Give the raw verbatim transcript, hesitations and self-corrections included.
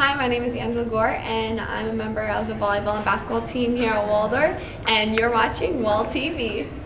Hi, my name is Angela Gore, and I'm a member of the volleyball and basketball team here at Waldorf, and you're watching Wall T V.